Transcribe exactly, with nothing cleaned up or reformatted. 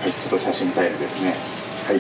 はい、ちょっと写真タイムですね。